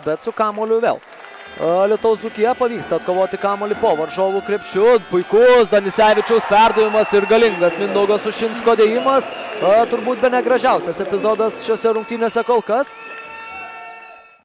bet su kamuoliu vėl. Alytaus Dzūkija pavyksta atkovoti kamuolį po varžovų krepšiu. Puikus Danisevičiaus perdavimas ir galingas Mindaugo Sušinsko dėjimas. Turbūt bene gražiausias epizodas šiose rungtynėse kol kas.